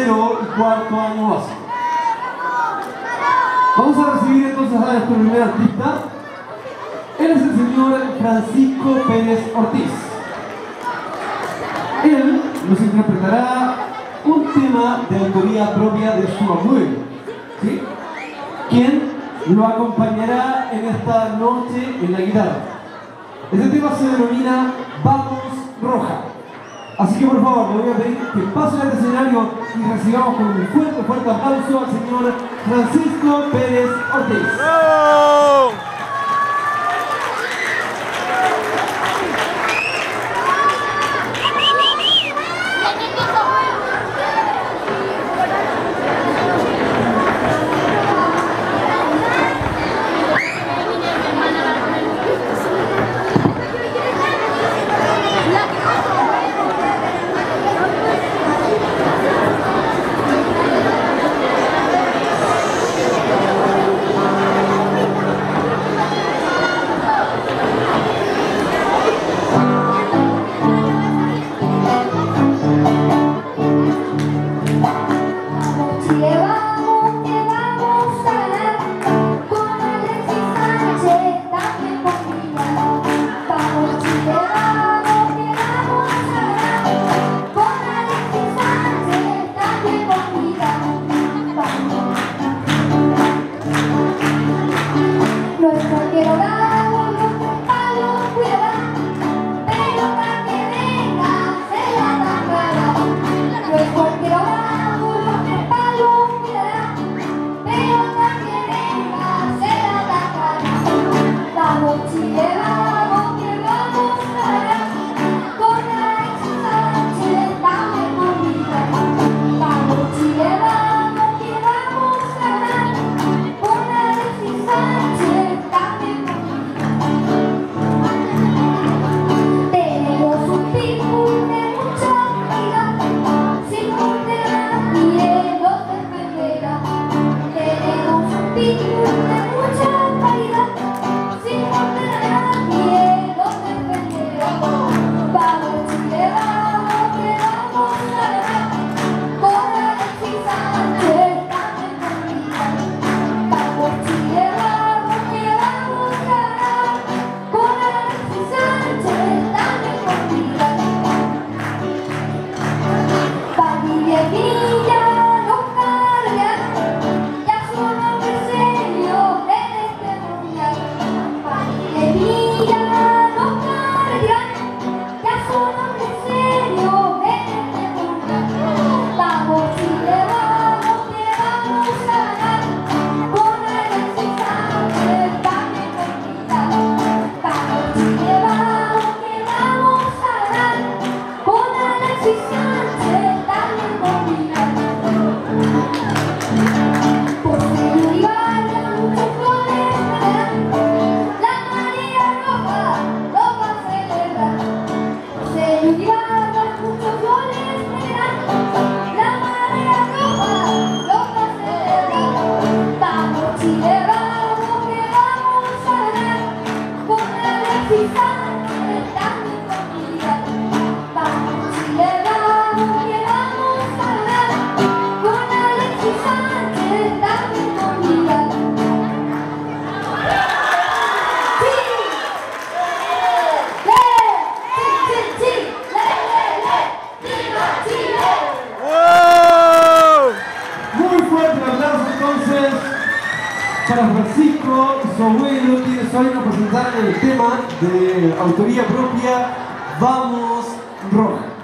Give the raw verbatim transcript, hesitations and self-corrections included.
tercero y cuarto año básico. Vamos a recibir entonces a nuestro primer artista. Él es el señor Francisco Pérez Ortiz. Él nos interpretará un tema de autoría propia de su abuelo, ¿sí? Quien lo acompañará en esta noche en la guitarra. Este tema se denomina Vamos Roja. Así que por favor, le voy a pedir que pase al escenario y recibamos con un fuerte, fuerte aplauso al señor Francisco Pérez Ortiz. ¡Oh! Para Francisco y su abuelo, quienes hoy nos presentarán el tema de autoría propia Vamos Roja.